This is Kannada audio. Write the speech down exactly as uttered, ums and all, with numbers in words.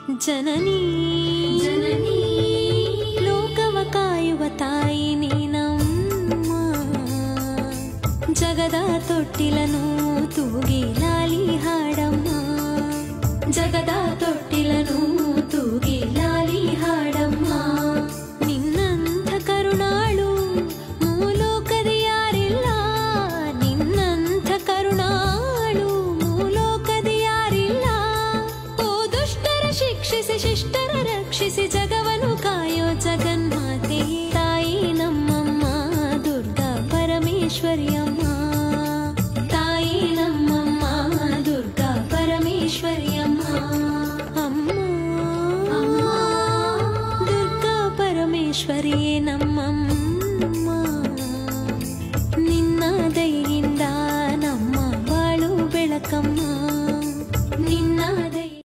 ಜನನೀ ಜನನೀ ಲೋಕವ ಕಾಯುವ ತಾಯಿ ನೀನಮ್ಮ. ಜಗದ ತೊಟ್ಟಿಲನು ತೂಗಿ ಲಾಲಿ ಹಾಡಮ್ಮ. ಜಗದ ತೊಟ್ಟಿಲನು ತೂಗಿ ಲಾಲಿ ಹಾಡಮ್ಮ. ನಿನ್ನಂಥ ಕರುಣಾಳು ಮೂಲೋಕದ ಯಾರಿಲ್ಲ. ನಿನ್ನಂಥ ಕರುಣಾಳು ಮೂಲೋಕದ ಯಾರಿಲ್ಲ. ಓ ದುಷ್ಟರ ಶಿಕ್ಷಿಸಿ ಶಿಷ್ಟರ ರಕ್ಷಿಸಿ ಜಗವನ್ನು ಕಾಯೋ ಜಗನ್ಮಾತೆ ತಾಯಿ ನಮ್ಮಮ್ಮ ದುರ್ಗಾ ಪರಮೇಶ್ವರಿಯಮ್ಮ. ತಾಯಿ ನಮ್ಮಮ್ಮ ದುರ್ಗಾ ಪರಮೇಶ್ವರಿಯಮ್ಮ. ಅಮ್ಮ ದುರ್ಗಾ ಪರಮೇಶ್ವರಿಯೇ ನಮ್ಮ